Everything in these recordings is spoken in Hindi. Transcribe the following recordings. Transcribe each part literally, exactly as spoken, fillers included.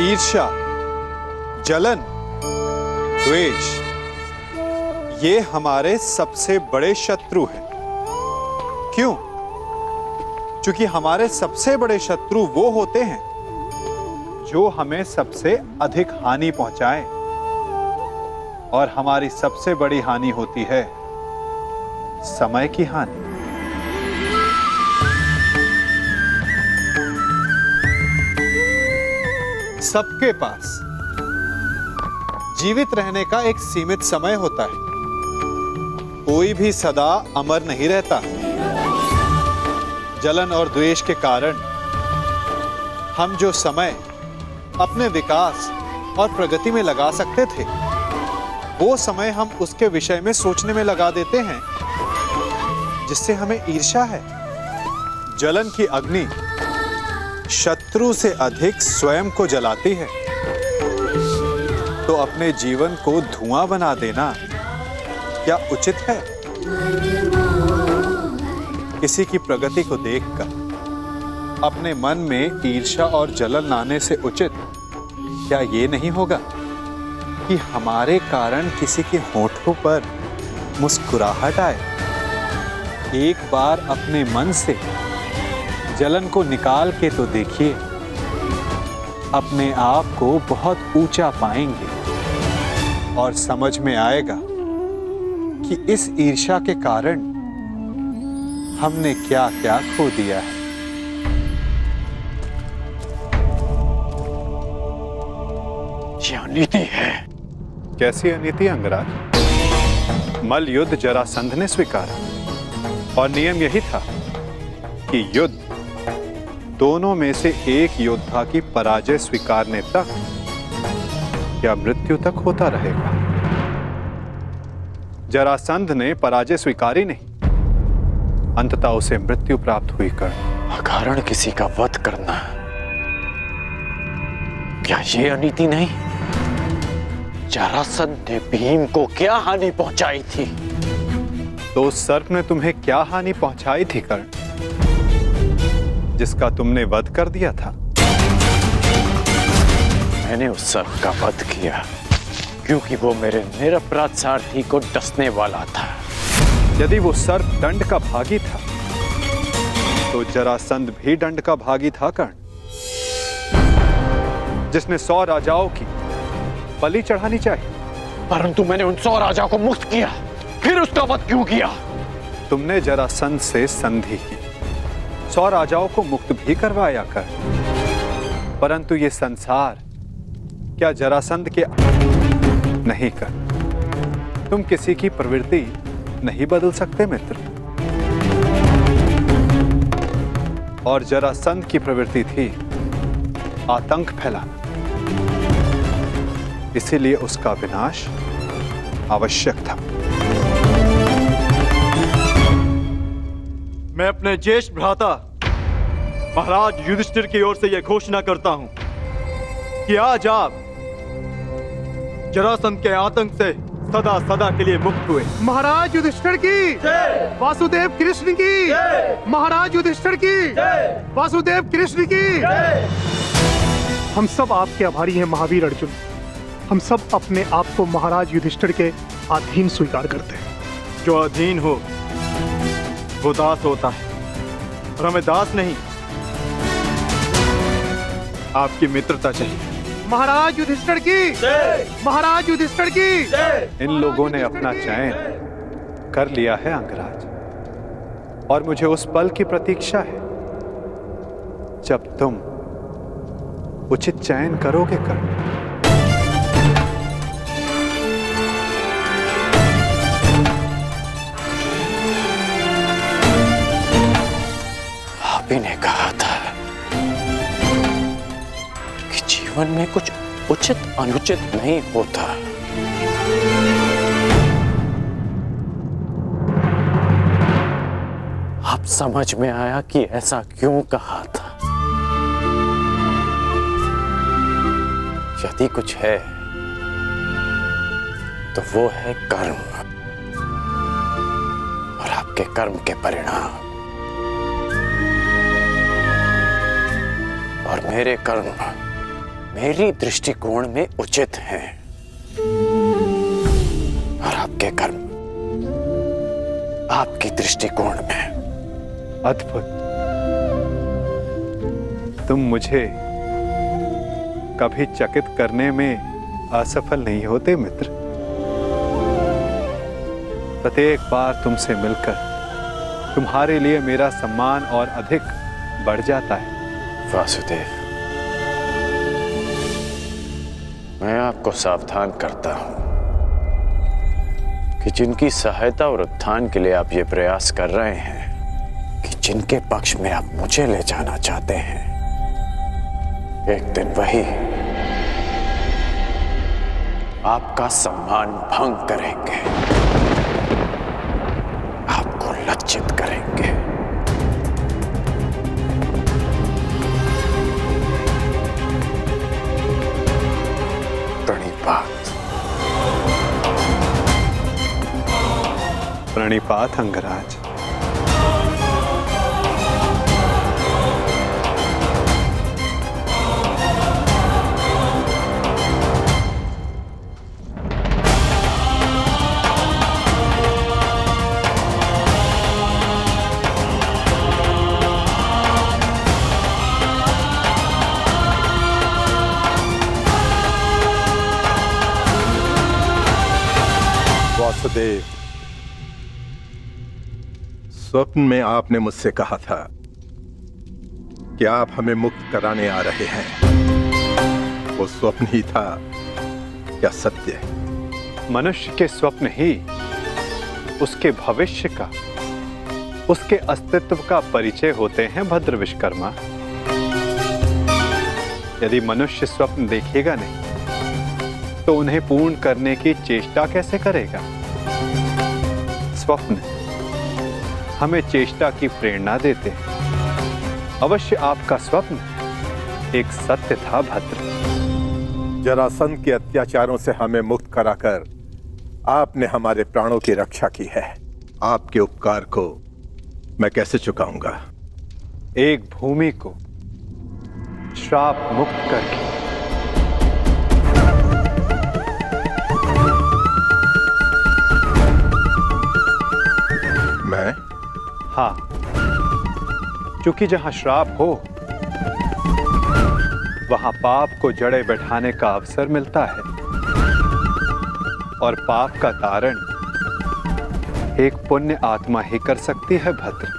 ईर्ष्या, जलन, द्वेष ये हमारे सबसे बड़े शत्रु हैं। क्यों? क्योंकि हमारे सबसे बड़े शत्रु वो होते हैं जो हमें सबसे अधिक हानि पहुंचाए, और हमारी सबसे बड़ी हानि होती है समय की हानि। सबके पास जीवित रहने का एक सीमित समय होता है। कोई भी सदा अमर नहीं रहता। जलन और द्वेष के कारण हम जो समय अपने विकास और प्रगति में लगा सकते थे, वो समय हम उसके विषय में सोचने में लगा देते हैं जिससे हमें ईर्ष्या है। जलन की अग्नि शत्रु से अधिक स्वयं को जलाती है, तो अपने जीवन को धुआं बना देना क्या उचित है? किसी की प्रगति को देखकर अपने मन में ईर्ष्या और जलन लाने से उचित क्या ये नहीं होगा कि हमारे कारण किसी के होठों पर मुस्कुराहट आए? एक बार अपने मन से जलन को निकाल के तो देखिए, अपने आप को बहुत ऊंचा पाएंगे और समझ में आएगा कि इस ईर्ष्या के कारण हमने क्या क्या खो दिया है। ये अनीति है। कैसी अनीति अंगराज? मल युद्ध जरासंध ने स्वीकारा, और नियम यही था कि युद्ध दोनों में से एक योद्धा की पराजय स्वीकारने तक या मृत्यु तक होता रहेगा। जरासंध ने पराजय स्वीकारी नहीं, अंततः उसे मृत्यु प्राप्त हुई। कर्ण, अकारण किसी का वध करना क्या ये अनीति नहीं? जरासंध ने भीम को क्या हानि पहुंचाई थी? तो उस सर्प ने तुम्हें क्या हानि पहुंचाई थी कर्ण, जिसका तुमने वध कर दिया था? मैंने उस सर्प का वध किया क्योंकि वो मेरे निरपराध सारथी को डसने वाला था। यदि वो सर्प दंड का भागी था, तो जरासंध भी दंड का भागी था कर्ण, जिसने सौ राजाओं की बलि चढ़ानी चाहिए। परंतु मैंने उन सौ राजाओं को मुक्त किया, फिर उसका वध क्यों किया? तुमने जरासंध से संधि की, सौ राजाओं को मुक्त भी करवाया कर, परंतु ये संसार क्या जरासंध के नहीं कर? तुम किसी की प्रवृत्ति नहीं बदल सकते मित्र। और जरासंध की प्रवृत्ति थी आतंक फैलाना, इसीलिए उसका विनाश आवश्यक था। मैं अपने ज्येष्ठ भ्राता महाराज युधिष्ठिर की ओर से यह घोषणा करता हूं कि आज आप जरासंध के आतंक से सदा सदा के लिए मुक्त हुए। महाराज युधिष्ठिर की जय, वासुदेव कृष्ण की जय, महाराज युधिष्ठिर की जय, वासुदेव कृष्ण की जय। हम सब आपके आभारी हैं महावीर अर्जुन। हम सब अपने आप को महाराज युधिष्ठिर के अधीन स्वीकार करते हैं। जो अधीन हो वो दास होता है, और हमें दास नहीं, आपकी मित्रता चाहिए। महाराज युधिष्ठिर की जय, महाराज युधिष्ठिर की जय। इन लोगों ने अपना चयन कर लिया है अंगराज, और मुझे उस पल की प्रतीक्षा है जब तुम उचित चयन करोगे कर। आप ही ने कहा था कि जीवन में कुछ उचित अनुचित नहीं होता। अब समझ में आया कि ऐसा क्यों कहा था। यदि कुछ है तो वो है कर्म, और आपके कर्म के परिणाम, और मेरे कर्म मेरी दृष्टिकोण में उचित हैं और आपके कर्म आपकी दृष्टिकोण में अद्भुत। तुम मुझे कभी चकित करने में असफल नहीं होते मित्र। प्रत्येक बार तुमसे मिलकर तुम्हारे लिए मेरा सम्मान और अधिक बढ़ जाता है। वासुदेव, मैं आपको सावधान करता हूं कि जिनकी सहायता और उत्थान के लिए आप ये प्रयास कर रहे हैं, कि जिनके पक्ष में आप मुझे ले जाना चाहते हैं, एक दिन वही आपका सम्मान भंग करेंगे, आपको लज्जित करेंगे। प्रणिपात। प्रणिपात अंगराज। वासुदेव, स्वप्न में आपने मुझसे कहा था कि आप हमें मुक्त कराने आ रहे हैं। वो स्वप्न ही था क्या सत्य? मनुष्य के स्वप्न ही उसके भविष्य का, उसके अस्तित्व का परिचय होते हैं भद्र विश्वकर्मा। यदि मनुष्य स्वप्न देखेगा नहीं तो उन्हें पूर्ण करने की चेष्टा कैसे करेगा? स्वप्न हमें चेष्टा की प्रेरणा देते हैं। अवश्य आपका स्वप्न एक सत्य था भद्र। जरासंध के अत्याचारों से हमें मुक्त कराकर आपने हमारे प्राणों की रक्षा की है। आपके उपकार को मैं कैसे चुकाऊंगा? एक भूमि को श्राप मुक्त करके। मैं? हाँ, क्योंकि जहां श्राप हो वहां पाप को जड़े बैठाने का अवसर मिलता है और पाप का तारण एक पुण्य आत्मा ही कर सकती है भद्र।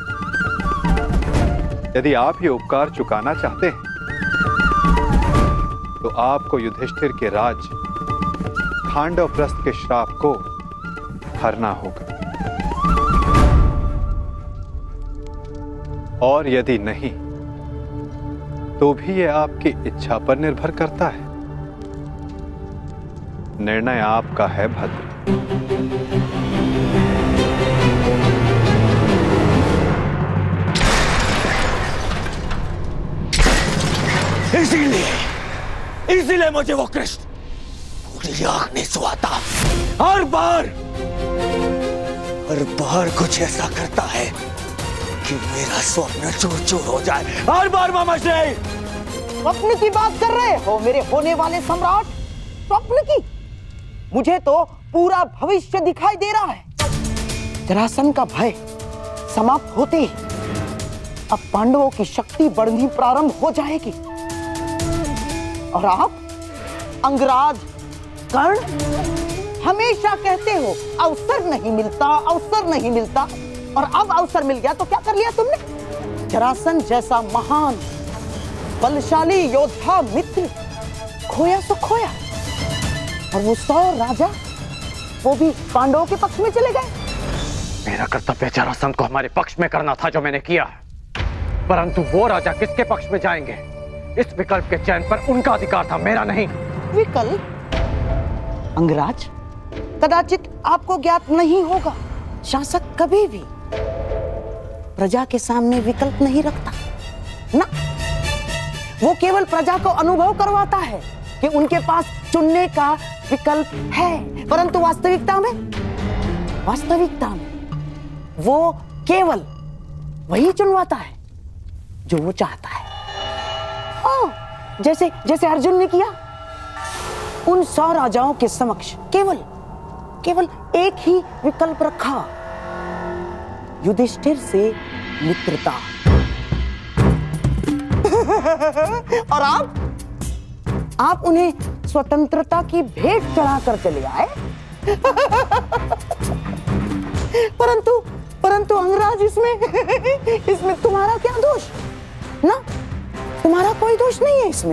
यदि आप ये उपकार चुकाना चाहते हैं तो आपको युधिष्ठिर के राज खांडवप्रस्थ के श्राप को हरना होगा, और यदि नहीं तो भी यह आपकी इच्छा पर निर्भर करता है। निर्णय आपका है भद्र। इसीलिए इसीलिए मुझे वो कृष्ण पूरी आंख नहीं सुहाता। हर बार हर बार कुछ ऐसा करता है कि मेरा स्वप्न चूर चूर हो जाए। हर बार मामा श्री। स्वप्न की बात कर रहे हो मेरे होने वाले सम्राट? स्वप्न की? मुझे तो पूरा भविष्य दिखाई दे रहा है। जरासंध का भय समाप्त होते ही अब पांडवों की शक्ति बढ़नी प्रारंभ हो जाएगी और आप अंगराज कर्ण हमेशा कहते हो अवसर नहीं मिलता, अवसर नहीं मिलता, और अब अवसर मिल गया तो क्या कर लिया तुमने? जरासंध जैसा महान बलशाली योद्धा मित्र खोया सो खोया, और वो सौ राजा वो भी पांडवों के पक्ष में चले गए। मेरा कर्तव्य जरासंध को हमारे पक्ष में करना था जो मैंने किया, परंतु वो राजा किसके पक्ष में जाएंगे, इस विकल्प के चयन पर उनका अधिकार था, मेरा नहीं। विकल्प? अंगराज, कदाचित आपको ज्ञात नहीं होगा, शासक कभी भी प्रजा के सामने विकल्प नहीं रखता ना। वो केवल प्रजा को अनुभव करवाता है कि उनके पास चुनने का विकल्प है, परंतु वास्तविकता में वास्तविकता में वो केवल वही चुनवाता है जो वो चाहता है। ओ, जैसे जैसे अर्जुन ने किया। उन सौ राजाओं के समक्ष केवल केवल एक ही विकल्प रखा, युधिष्ठिर से मित्रता। और आप आप उन्हें स्वतंत्रता की भेंट चढ़ाकर चले आए। परंतु परंतु अंगराज, इसमें इसमें तुम्हारा क्या दोष? ना, तुम्हारा कोई दोष नहीं है इसमें।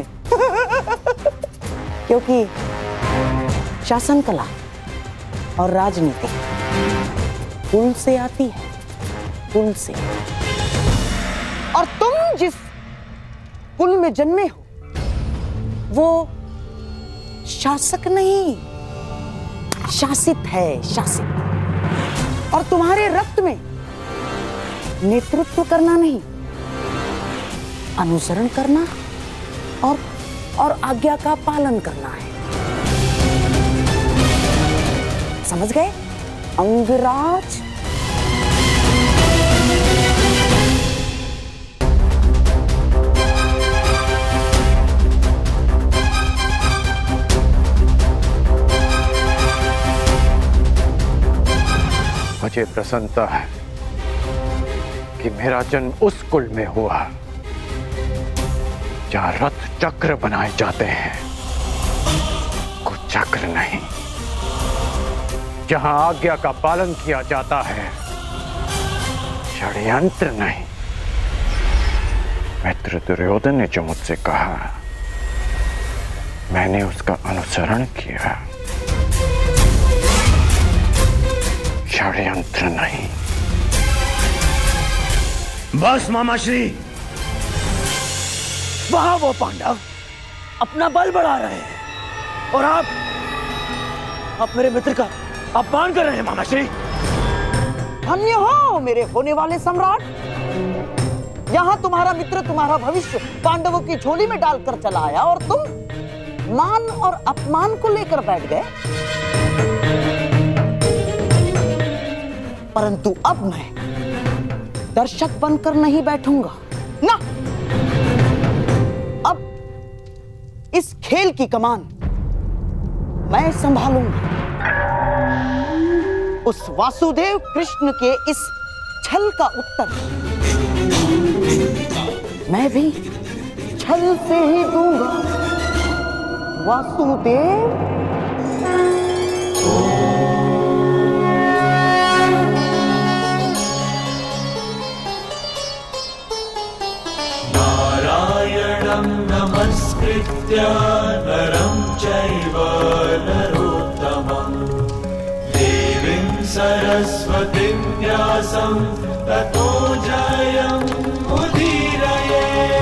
क्योंकि शासन कला और राजनीति कुल से आती है, कुल से। और तुम जिस कुल में जन्मे हो वो शासक नहीं, शासित है, शासित। और तुम्हारे रक्त में नेतृत्व करना नहीं, अनुसरण करना और और आज्ञा का पालन करना है। समझ गए अंगराज? मुझे प्रसन्नता है कि मेरा जन्म उस कुल में हुआ जहां रथ चक्र बनाए जाते हैं, कुछ चक्र नहीं। जहां आज्ञा का पालन किया जाता है, षड्यंत्र नहीं। मित्र दुर्योधन ने जो मुझसे कहा, मैंने उसका अनुसरण किया, षड्यंत्र नहीं। बस मामाश्री, वहां वो पांडव अपना बल बढ़ा रहे हैं और आप आप मेरे मित्र का अपमान कर रहे हैं मामाश्री। धन्य हो मेरे होने वाले सम्राट। यहां तुम्हारा मित्र तुम्हारा भविष्य पांडवों की झोली में डालकर चला आया और तुम मान और अपमान को लेकर बैठ गए। परंतु अब मैं दर्शक बनकर नहीं बैठूंगा ना। अब इस खेल की कमान मैं संभालूंगा। उस वासुदेव कृष्ण के इस छल का उत्तर मैं भी छल से ही दूंगा। वासुदेव नमस्कृत्य नरं चैव नरोत्तमं देवीं सरस्वतीं व्यासं ततो जयं उदीरये।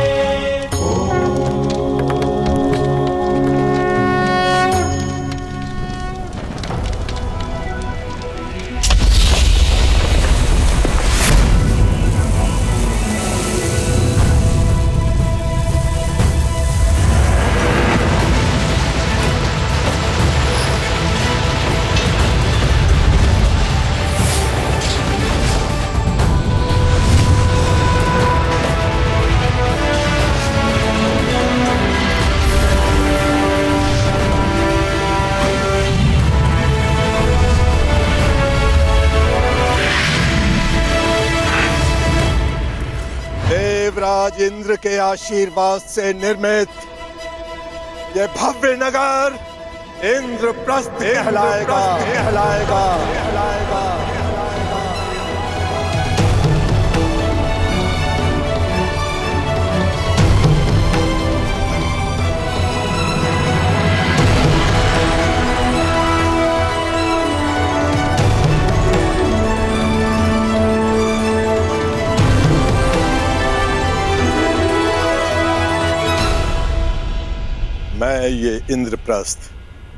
देवराज इंद्र के आशीर्वाद से निर्मित ये भव्य नगर इंद्रप्रस्थ कहलाएगा, कहलाएगा, कहलाएगा। मैं ये इंद्रप्रस्थ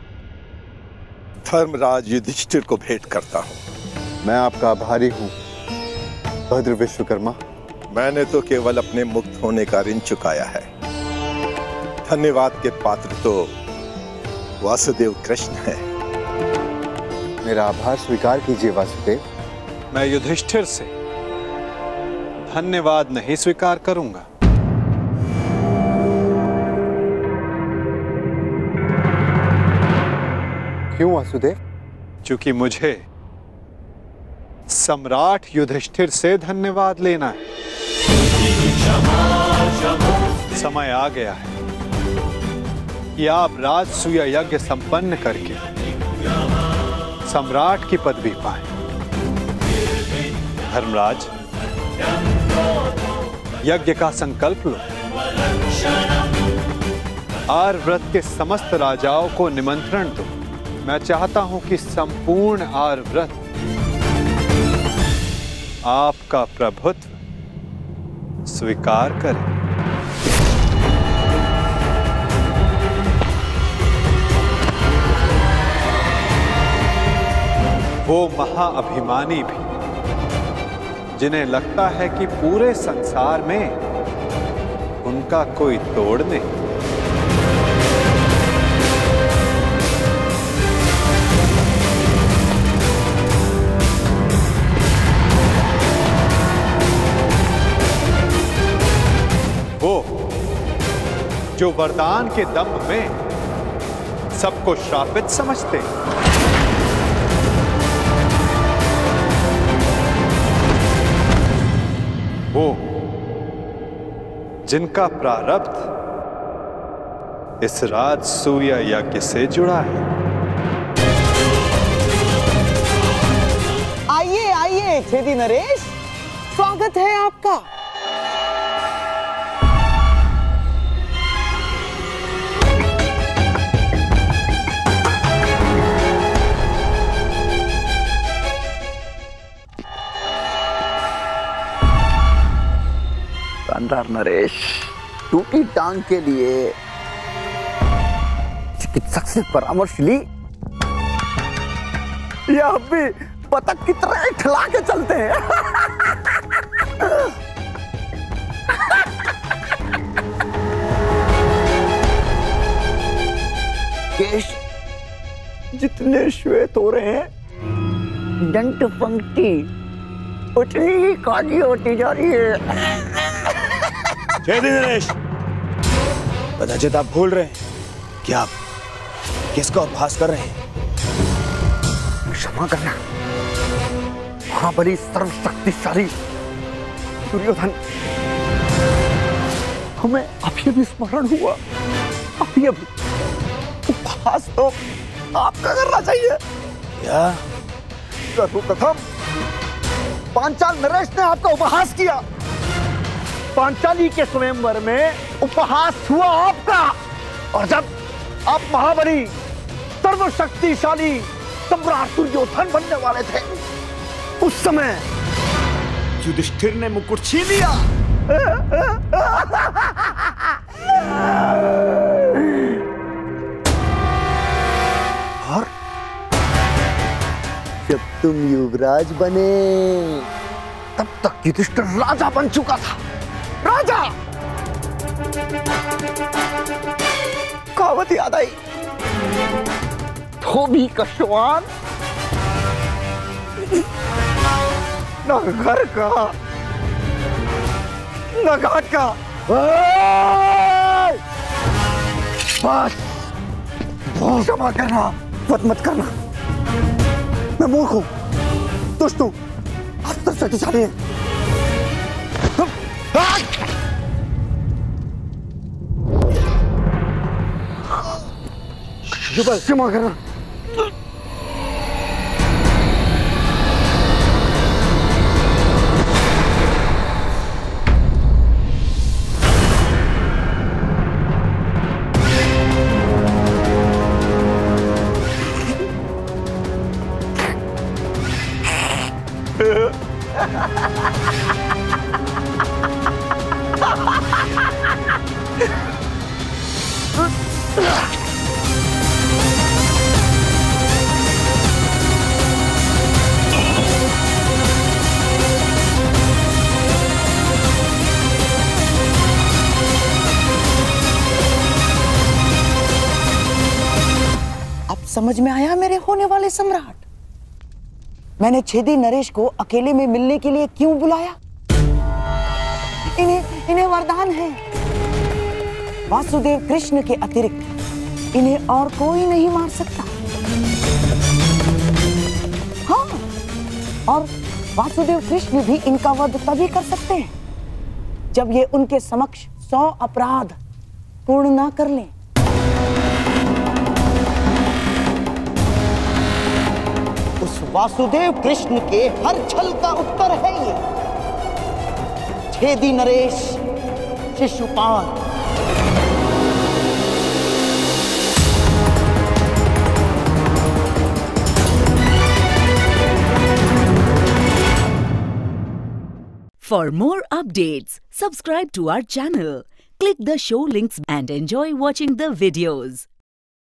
धर्मराज युधिष्ठिर को भेंट करता हूँ। मैं आपका आभारी हूँ भद्र विश्वकर्मा। मैंने तो केवल अपने मुक्त होने का ऋण चुकाया है। धन्यवाद के पात्र तो वासुदेव कृष्ण है। मेरा आभार स्वीकार कीजिए वासुदेव। मैं युधिष्ठिर से धन्यवाद नहीं स्वीकार करूंगा। क्यों वासुदेव? क्योंकि मुझे सम्राट युधिष्ठिर से धन्यवाद लेना है। समय आ गया है कि आप राजसूय यज्ञ संपन्न करके सम्राट की पदवी पाएं। धर्मराज, यज्ञ का संकल्प लो। आर्यव्रत के समस्त राजाओं को निमंत्रण दो। मैं चाहता हूं कि संपूर्ण आर्यव्रत आपका प्रभुत्व स्वीकार करे। वो महाअभिमानी भी जिन्हें लगता है कि पूरे संसार में उनका कोई तोड़ नहीं, वो जो वरदान के दम में सबको श्रापित समझते हैं, वो जिनका प्रारब्ध इस राजसूय यज्ञ से जुड़ा है। आइए आइए छेदी नरेश, स्वागत है आपका। शानदार नरेश, टूटी टांग के लिए चिकित्सक से परामर्श ली या अब भी पतंग की तरह ठिला के चलते हैं? केश जितने श्वेत हो रहे हैं, दंत पंक्ति उतनी ही काली होती जा रही है। छेदी नरेश, कदाचित आप भूल रहे हैं कि आप किसका उपहास कर रहे हैं। क्षमा करना महाबली सर्वशक्तिशाली दुर्योधन, हमें अभी भी स्मरण हुआ। अभी अभी उपहास तो आपका करना चाहिए। क्या? सर्वप्रथम पांचाल नरेश ने आपका उपहास किया। पांचाली के स्वयंवर में उपहास हुआ आपका, और जब आप महाबली सर्वशक्तिशाली सम्राट दुर्योधन बनने वाले थे, उस समय युधिष्ठिर ने मुकुट छीन लिया। और जब तुम युवराज बने, तब तक युधिष्ठिर राजा बन चुका था। राजा! कहावत याद आई, धोबी का श्वान न घर का न घाट का। बस क्षमा करना, मत मत करना। मैं मूर्ख हूं, दुष्ट हूं, आप शक्तिशाली हैं। क्षमा करना। समझ में आया मेरे होने वाले सम्राट? मैंने छेदी नरेश को अकेले में मिलने के लिए क्यों बुलाया? इन्हें इन्हें वरदान है। वासुदेव कृष्ण के अतिरिक्त इन्हें और कोई नहीं मार सकता। और वासुदेव कृष्ण भी इनका वध तभी कर सकते हैं जब ये उनके समक्ष सौ अपराध पूर्ण ना कर लें। उस वासुदेव कृष्ण के हर छल का उत्तर है ये। Chhedi Naresh Shishupal. For more updates, subscribe to our channel, click the show links and enjoy watching the videos.